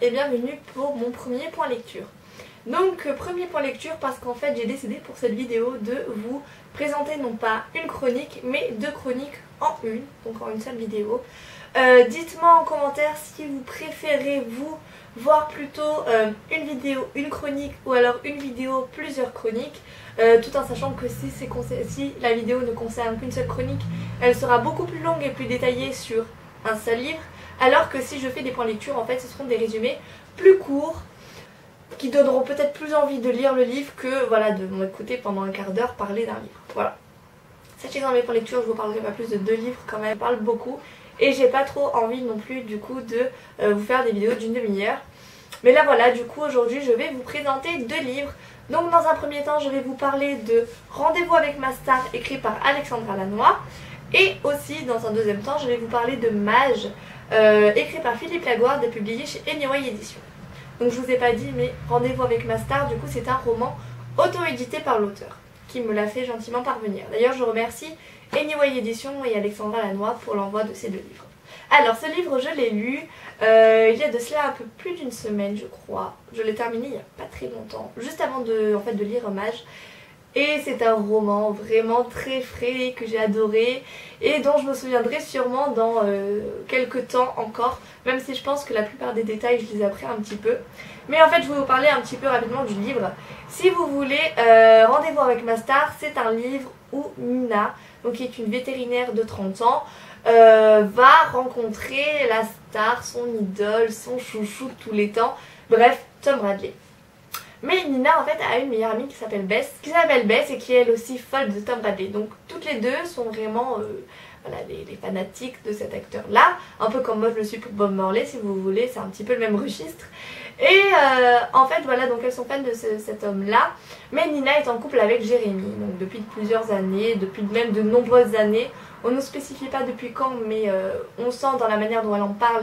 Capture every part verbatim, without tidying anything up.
et bienvenue pour mon premier point lecture. Donc premier point lecture parce qu'en fait j'ai décidé pour cette vidéo de vous présenter non pas une chronique mais deux chroniques en une, donc en une seule vidéo. Euh, Dites-moi en commentaire si vous préférez vous voir plutôt euh, une vidéo, une chronique ou alors une vidéo, plusieurs chroniques. Euh, tout en sachant que si, si la vidéo ne concerne qu'une seule chronique, elle sera beaucoup plus longue et plus détaillée sur un seul livre, alors que si je fais des points lecture, en fait ce seront des résumés plus courts qui donneront peut-être plus envie de lire le livre que voilà, de m'écouter pendant un quart d'heure parler d'un livre. Voilà. Sachez que dans mes points lecture, je vous parlerai pas plus de deux livres quand même, je parle beaucoup et j'ai pas trop envie non plus du coup de euh, vous faire des vidéos d'une demi-heure. Mais là voilà, du coup aujourd'hui je vais vous présenter deux livres. Donc dans un premier temps je vais vous parler de Rendez-vous avec ma star écrit par Alexandra Lannoy. Et aussi dans un deuxième temps je vais vous parler de Mage euh, écrit par Philippe Laguarde et publié chez Anyway Éditions. Donc je vous ai pas dit mais Rendez-vous avec ma star du coup c'est un roman auto-édité par l'auteur qui me l'a fait gentiment parvenir. D'ailleurs je remercie Anyway Éditions et Alexandra Lannoy pour l'envoi de ces deux livres. Alors ce livre je l'ai lu euh, il y a de cela un peu plus d'une semaine je crois. Je l'ai terminé il n'y a pas très longtemps, juste avant de, en fait, de lire Mage. Et c'est un roman vraiment très frais que j'ai adoré et dont je me souviendrai sûrement dans euh, quelques temps encore, même si je pense que la plupart des détails je les ai appris un petit peu. Mais en fait je vais vous parler un petit peu rapidement du livre. Si vous voulez, euh, Rendez-vous avec ma star, c'est un livre où Nina, donc qui est une vétérinaire de trente ans, Euh, va rencontrer la star, son idole, son chouchou de tous les temps, bref, Tom Bradley. Mais Nina en fait a une meilleure amie qui s'appelle Bess, qui s'appelle Bess et qui est elle aussi folle de Tom Bradley. Donc toutes les deux sont vraiment euh, voilà, les, les fanatiques de cet acteur là, un peu comme moi je le suis pour Bob Marley si vous voulez, c'est un petit peu le même registre. Et euh, en fait voilà, donc elles sont fans de ce, cet homme là, mais Nina est en couple avec Jérémy, donc depuis plusieurs années, depuis même de nombreuses années. On ne spécifie pas depuis quand, mais euh, on sent dans la manière dont elle en parle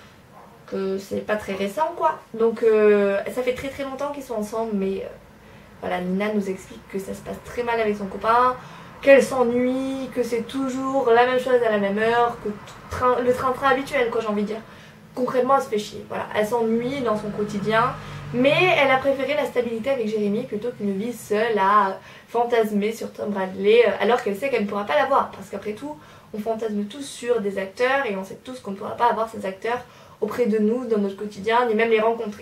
que c'est pas très récent quoi. Donc euh, ça fait très très longtemps qu'ils sont ensemble, mais euh, voilà, Nina nous explique que ça se passe très mal avec son copain, qu'elle s'ennuie, que c'est toujours la même chose à la même heure, que train, le train-train habituel quoi, j'ai envie de dire. Concrètement elle se fait chier, voilà, elle s'ennuie dans son quotidien, mais elle a préféré la stabilité avec Jérémy plutôt qu'une vie seule à fantasmer sur Tom Bradley alors qu'elle sait qu'elle ne pourra pas l'avoir, parce qu'après tout on fantasme tous sur des acteurs et on sait tous qu'on ne pourra pas avoir ces acteurs auprès de nous dans notre quotidien ni même les rencontrer.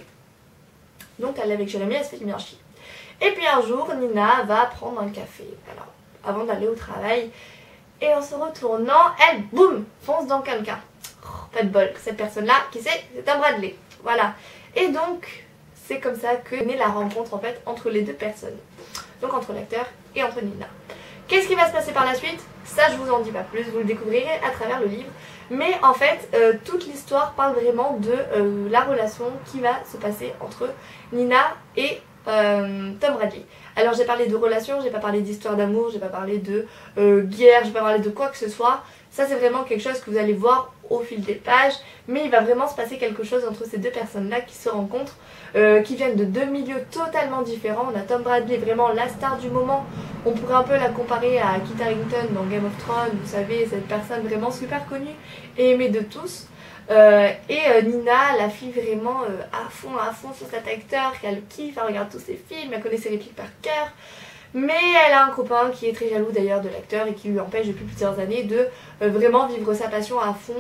Donc elle est avec Jérémy, elle se fait bien chier. Et puis un jour Nina va prendre un café voilà, avant d'aller au travail et en se retournant elle boum fonce dans quelqu'un. Oh, pas de bol, cette personne là qui c'est, c'est Tom Bradley, voilà. Et donc c'est comme ça que naît la rencontre en fait entre les deux personnes, donc entre l'acteur et entre Nina. Qu'est-ce qui va se passer par la suite? Ça je vous en dis pas plus, vous le découvrirez à travers le livre. Mais en fait euh, toute l'histoire parle vraiment de euh, la relation qui va se passer entre Nina et euh, Tom Bradley. Alors j'ai parlé de relation, j'ai pas parlé d'histoire d'amour, j'ai pas parlé de euh, guerre, j'ai pas parlé de quoi que ce soit. Ça c'est vraiment quelque chose que vous allez voir au fil des pages, mais il va vraiment se passer quelque chose entre ces deux personnes là qui se rencontrent, euh, qui viennent de deux milieux totalement différents. On a Tom Bradley, vraiment la star du moment, on pourrait un peu la comparer à Kit Harington dans Game of Thrones, vous savez, cette personne vraiment super connue et aimée de tous. Euh, et euh, Nina, la fille vraiment euh, à fond, à fond sur cet acteur, qui a le kiff, elle regarde tous ses films, elle connaît ses répliques par cœur. Mais elle a un copain qui est très jaloux d'ailleurs de l'acteur et qui lui empêche depuis plusieurs années de euh, vraiment vivre sa passion à fond.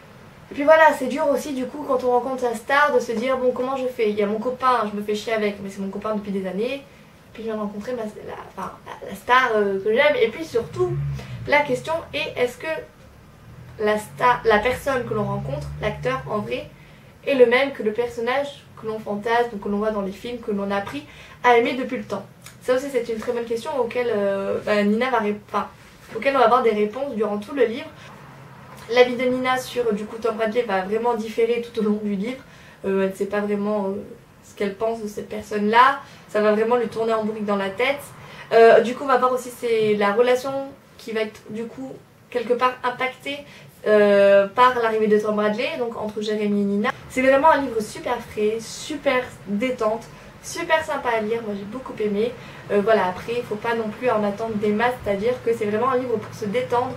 Et puis voilà, c'est dur aussi du coup quand on rencontre sa star de se dire bon comment je fais, il y a mon copain, je me fais chier avec, mais c'est mon copain depuis des années. Puis je viens de rencontrer ma, la, enfin, la, la star euh, que j'aime. Et puis surtout, la question est est-ce que la, star, la personne que l'on rencontre, l'acteur en vrai, est le même que le personnage que l'on fantasme, que l'on voit dans les films, que l'on a appris à aimer depuis le temps. Ça aussi c'est une très bonne question auquel euh, bah, Nina va enfin, auquel on va avoir des réponses durant tout le livre. La vie de Nina sur du coup Tom Bradley va vraiment différer tout au long du livre. Euh, elle ne sait pas vraiment euh, ce qu'elle pense de cette personne là. Ça va vraiment lui tourner en bourrique dans la tête. Euh, du coup on va voir aussi c'est la relation qui va être du coup quelque part impactée euh, par l'arrivée de Tom Bradley, donc entre Jérémy et Nina. C'est vraiment un livre super frais, super détente, super sympa à lire, moi j'ai beaucoup aimé. Euh, voilà, après il faut pas non plus en attendre des masses, c'est-à-dire que c'est vraiment un livre pour se détendre.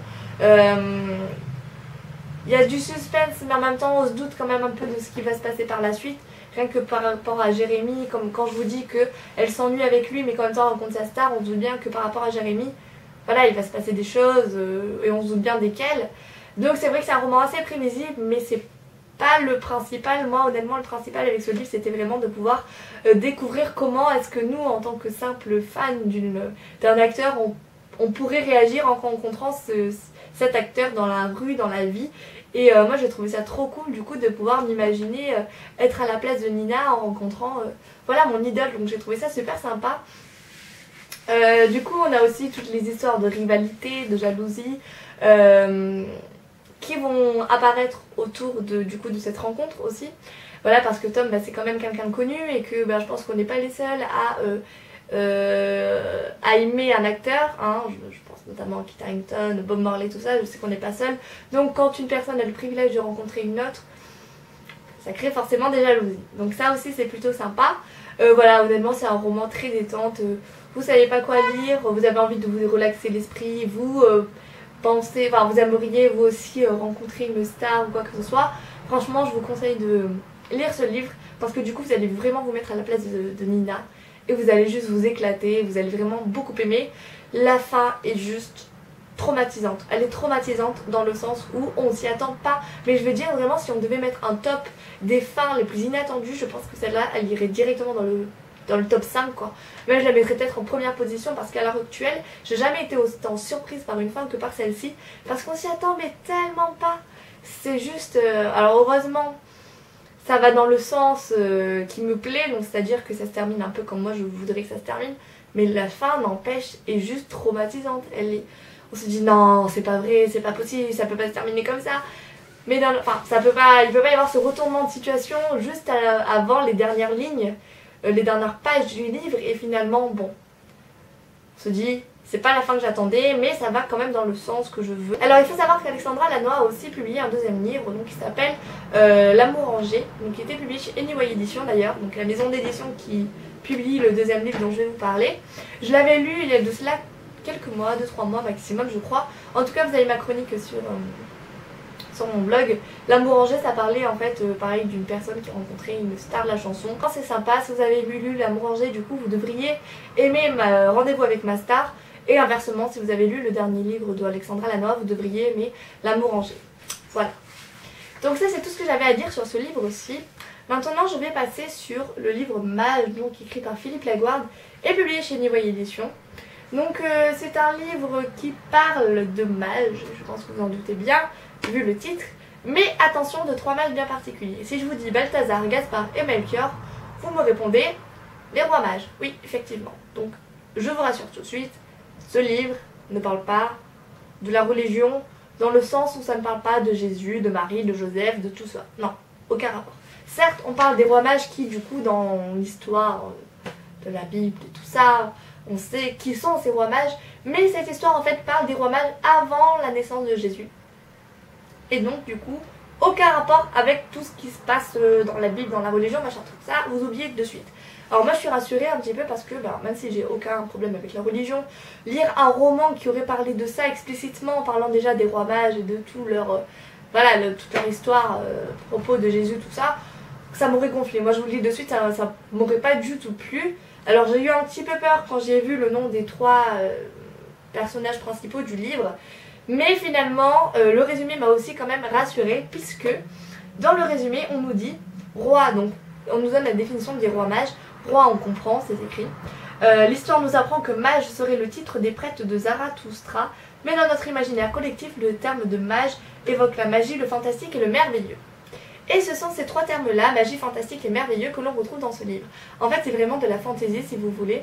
Euh, il y a du suspense mais en même temps on se doute quand même un peu de ce qui va se passer par la suite. Rien que par rapport à Jérémy, comme quand je vous dis qu'elle s'ennuie avec lui mais qu'en même temps elle rencontre sa star, on se doute bien que par rapport à Jérémy, voilà, il va se passer des choses euh, et on se doute bien desquelles. Donc c'est vrai que c'est un roman assez prévisible, mais c'est pas le principal. Moi honnêtement le principal avec ce livre c'était vraiment de pouvoir euh, découvrir comment est-ce que nous en tant que simple fan d'un acteur on, on pourrait réagir en rencontrant ce, cet acteur dans la rue, dans la vie. Et euh, moi j'ai trouvé ça trop cool du coup de pouvoir m'imaginer euh, être à la place de Nina en rencontrant euh, voilà mon idole, donc j'ai trouvé ça super sympa. Euh, du coup on a aussi toutes les histoires de rivalité, de jalousie euh, qui vont apparaître autour de, du coup, de cette rencontre aussi. Voilà, parce que Tom bah, c'est quand même quelqu'un de connu et que bah, je pense qu'on n'est pas les seuls à, euh, euh, à aimer un acteur. Hein. Je, je pense notamment à Kit Harington, Bob Marley, tout ça, je sais qu'on n'est pas seul. Donc quand une personne a le privilège de rencontrer une autre, ça crée forcément des jalousies. Donc ça aussi c'est plutôt sympa. Euh, voilà, honnêtement c'est un roman très détente. Vous savez pas quoi lire, vous avez envie de vous relaxer l'esprit, vous... Euh, pensez, enfin vous aimeriez vous aussi euh, rencontrer une star ou quoi que ce soit, franchement je vous conseille de lire ce livre parce que du coup vous allez vraiment vous mettre à la place de, de Nina et vous allez juste vous éclater, vous allez vraiment beaucoup aimer. La fin est juste traumatisante, elle est traumatisante dans le sens où on s'y attend pas, mais je veux dire vraiment si on devait mettre un top des fins les plus inattendues, je pense que celle-là elle irait directement dans le dans le top cinq quoi. Mais je la mettrais peut-être en première position parce qu'à l'heure actuelle, j'ai jamais été autant surprise par une fin que par celle-ci. Parce qu'on s'y attend mais tellement pas. C'est juste... Euh, alors heureusement, ça va dans le sens euh, qui me plaît, donc c'est-à-dire que ça se termine un peu comme moi je voudrais que ça se termine. Mais la fin n'empêche est juste traumatisante. Elle est... On se dit non, c'est pas vrai, c'est pas possible, ça peut pas se terminer comme ça. Mais dans le... enfin, ça peut pas... il peut pas y avoir ce retournement de situation juste à... avant les dernières lignes. Les dernières pages du livre et finalement bon on se dit c'est pas la fin que j'attendais mais ça va quand même dans le sens que je veux. Alors il faut savoir qu'Alexandra Lannoy a aussi publié un deuxième livre donc qui s'appelle euh, L'amour rangé, donc qui était publié chez Anyway Édition d'ailleurs, donc la maison d'édition qui publie le deuxième livre dont je vais vous parler. Je l'avais lu il y a de cela quelques mois, deux trois mois maximum je crois. En tout cas vous avez ma chronique sur euh, sur mon blog. L'amour rangé ça parlait en fait euh, pareil d'une personne qui rencontrait une star de la chanson. Quand c'est sympa, si vous avez lu L'amour rangé du coup vous devriez aimer ma Rendez-vous avec ma star et inversement si vous avez lu le dernier livre de Alexandra Lannoy vous devriez aimer L'amour rangé. Voilà. Donc ça c'est tout ce que j'avais à dire sur ce livre aussi. Maintenant je vais passer sur le livre Mage, donc écrit par Philippe Laguarde et publié chez Anyway Édition. Donc euh, c'est un livre qui parle de mages, je pense que vous en doutez bien vu le titre, mais attention de trois mages bien particuliers. Si je vous dis Balthazar, Gaspard et Melchior, vous me répondez les rois mages. Oui, effectivement. Donc je vous rassure tout de suite, ce livre ne parle pas de la religion dans le sens où ça ne parle pas de Jésus, de Marie, de Joseph, de tout ça. Non, aucun rapport. Certes, on parle des rois mages qui, du coup, dans l'histoire de la Bible et tout ça, on sait qui sont ces rois mages, mais cette histoire en fait parle des rois mages avant la naissance de Jésus. Et donc du coup, aucun rapport avec tout ce qui se passe dans la Bible, dans la religion, machin truc. Ça, vous oubliez de suite. Alors moi je suis rassurée un petit peu parce que bah, même si j'ai aucun problème avec la religion, lire un roman qui aurait parlé de ça explicitement en parlant déjà des rois mages et de tout leur, euh, voilà, le, toute leur histoire, euh, propos de Jésus, tout ça, ça m'aurait gonflé. Moi je vous le dis de suite, ça, ça m'aurait pas du tout plu. Alors j'ai eu un petit peu peur quand j'ai vu le nom des trois euh, personnages principaux du livre. Mais finalement, euh, le résumé m'a aussi quand même rassurée puisque dans le résumé, on nous dit roi, donc on nous donne la définition des rois mages. Roi, on comprend, c'est écrit. Euh, L'histoire nous apprend que mage serait le titre des prêtres de Zarathustra, mais dans notre imaginaire collectif, le terme de mage évoque la magie, le fantastique et le merveilleux. Et ce sont ces trois termes-là, magie, fantastique et merveilleux, que l'on retrouve dans ce livre. En fait, c'est vraiment de la fantaisie, si vous voulez.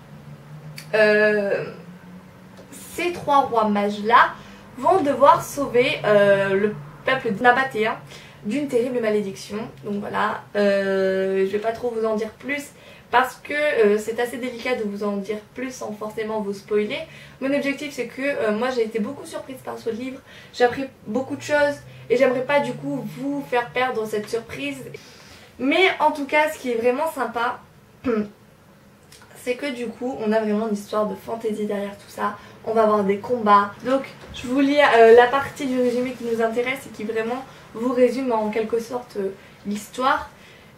Euh, ces trois rois mages-là vont devoir sauver euh, le peuple nabatéen d'une terrible malédiction. Donc voilà, euh, je vais pas trop vous en dire plus parce que euh, c'est assez délicat de vous en dire plus sans forcément vous spoiler. Mon objectif c'est que euh, moi j'ai été beaucoup surprise par ce livre, j'ai appris beaucoup de choses et j'aimerais pas du coup vous faire perdre cette surprise. Mais en tout cas ce qui est vraiment sympa, c'est que du coup on a vraiment une histoire de fantaisie derrière tout ça. On va avoir des combats. Donc je vous lis euh, la partie du résumé qui nous intéresse et qui vraiment vous résume en quelque sorte euh, l'histoire.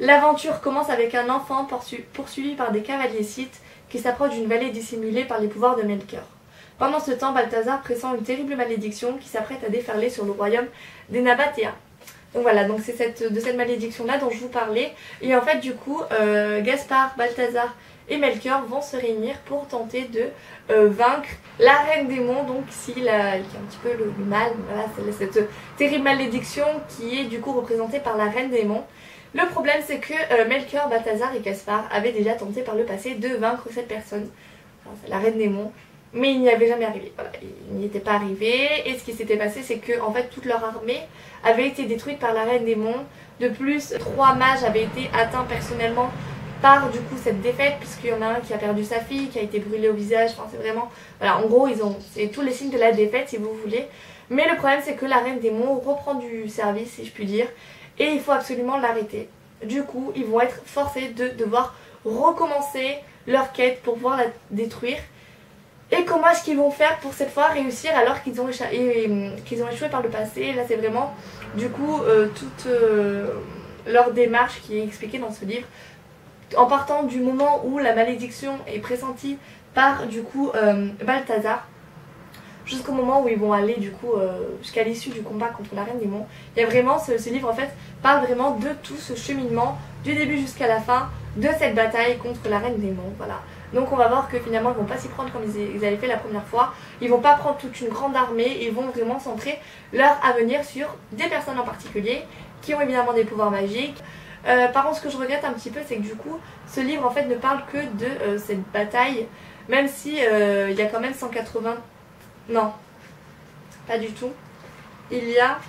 L'aventure commence avec un enfant poursuivi par des cavaliers scythes qui s'approchent d'une vallée dissimulée par les pouvoirs de Melchior. Pendant ce temps, Balthazar pressent une terrible malédiction qui s'apprête à déferler sur le royaume des Nabatéens. Donc voilà, donc c'est cette, de cette malédiction-là dont je vous parlais. Et en fait, du coup, euh, Gaspard, Balthazar et Melchior vont se réunir pour tenter de euh, vaincre la reine démon, donc ici, la, qui est un petit peu le, le mal. Voilà, c'est cette terrible malédiction qui est du coup représentée par la reine démon. Le problème, c'est que euh, Melchior, Balthazar et Gaspard avaient déjà tenté par le passé de vaincre cette personne, enfin, la reine démon, mais il n'y avait jamais arrivé. Voilà, il n'y était pas arrivé. Et ce qui s'était passé, c'est que en fait toute leur armée avait été détruite par la reine démon. De plus, trois mages avaient été atteints personnellement par du coup cette défaite, puisqu'il y en a un qui a perdu sa fille, qui a été brûlé au visage. Enfin, c'est vraiment, voilà, en gros, ils ont, c'est tous les signes de la défaite, si vous voulez. Mais le problème, c'est que la reine démon reprend du service, si je puis dire. Et il faut absolument l'arrêter. Du coup, ils vont être forcés de devoir recommencer leur quête pour pouvoir la détruire. Et comment est-ce qu'ils vont faire pour cette fois réussir alors qu'ils ont, qu'ils ont échoué par le passé. Et là, c'est vraiment, du coup, euh, toute euh, leur démarche qui est expliquée dans ce livre. En partant du moment où la malédiction est pressentie par, du coup, euh, Balthazar, jusqu'au moment où ils vont aller du coup euh, jusqu'à l'issue du combat contre la reine démon. Il y a vraiment, ce, ce livre en fait parle vraiment de tout ce cheminement du début jusqu'à la fin de cette bataille contre la reine démon. Voilà. Donc on va voir que finalement ils vont pas s'y prendre comme ils, ils avaient fait la première fois. Ils vont pas prendre toute une grande armée, ils vont vraiment centrer leur avenir sur des personnes en particulier qui ont évidemment des pouvoirs magiques. Euh, par contre, ce que je regrette un petit peu, c'est que du coup ce livre en fait ne parle que de euh, cette bataille, même si euh, il y a quand même cent quatre-vingts. Non, pas du tout. Il y a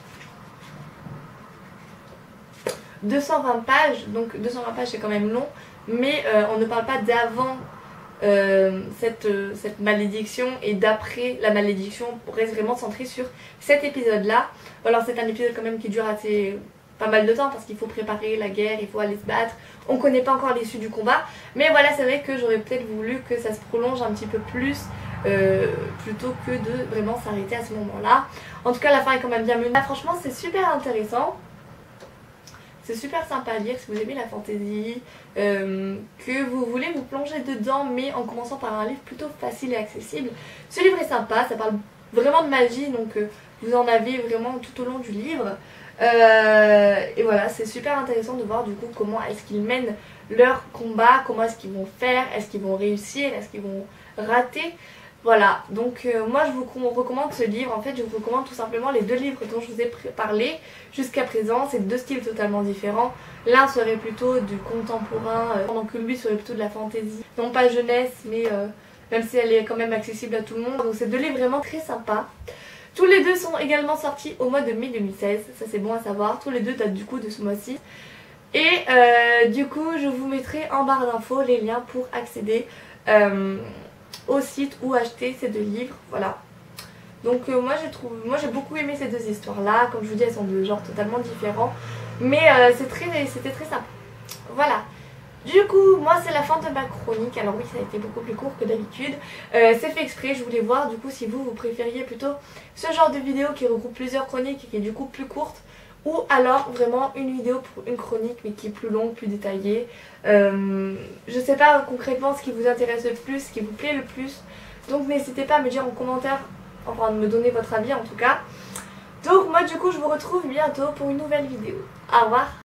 deux cent vingt pages, donc deux cent vingt pages c'est quand même long, mais euh, on ne parle pas d'avant euh, cette, euh, cette malédiction et d'après la malédiction. On reste vraiment centré sur cet épisode-là. Alors c'est un épisode quand même qui dure assez pas mal de temps parce qu'il faut préparer la guerre, il faut aller se battre. On ne connaît pas encore l'issue du combat, mais voilà, c'est vrai que j'aurais peut-être voulu que ça se prolonge un petit peu plus. Euh, plutôt que de vraiment s'arrêter à ce moment-là. En tout cas, la fin est quand même bien menée. Ah, franchement, c'est super intéressant. C'est super sympa à lire si vous aimez la fantasy, euh, que vous voulez vous plonger dedans, mais en commençant par un livre plutôt facile et accessible. Ce livre est sympa, ça parle vraiment de magie, donc euh, vous en avez vraiment tout au long du livre. Euh, et voilà, c'est super intéressant de voir du coup comment est-ce qu'ils mènent leur combat, comment est-ce qu'ils vont faire, est-ce qu'ils vont réussir, est-ce qu'ils vont rater. Voilà, donc euh, moi je vous recommande ce livre. En fait je vous recommande tout simplement les deux livres dont je vous ai parlé jusqu'à présent. C'est deux styles totalement différents. L'un serait plutôt du contemporain, euh, pendant que lui serait plutôt de la fantasy. Non pas jeunesse, mais euh, même si elle est quand même accessible à tout le monde. Donc c'est deux livres vraiment très sympas. Tous les deux sont également sortis au mois de mai deux mille seize, ça c'est bon à savoir. Tous les deux datent du coup de ce mois-ci. Et euh, du coup je vous mettrai en barre d'infos les liens pour accéder euh, au site ou acheter ces deux livres, voilà. Donc euh, moi j'ai trouvé, moi j'ai beaucoup aimé ces deux histoires là, comme je vous dis elles sont de genres totalement différents, mais euh, c'est très, c'était très sympa. Voilà. Du coup, moi c'est la fin de ma chronique. Alors oui, ça a été beaucoup plus court que d'habitude. Euh, c'est fait exprès, je voulais voir du coup si vous, vous préfériez plutôt ce genre de vidéo qui regroupe plusieurs chroniques et qui est du coup plus courte, ou alors vraiment une vidéo pour une chronique mais qui est plus longue, plus détaillée. Euh, je sais pas concrètement ce qui vous intéresse le plus, ce qui vous plaît le plus. Donc n'hésitez pas à me dire en commentaire, enfin de me donner votre avis en tout cas. Donc moi du coup je vous retrouve bientôt pour une nouvelle vidéo. Au revoir.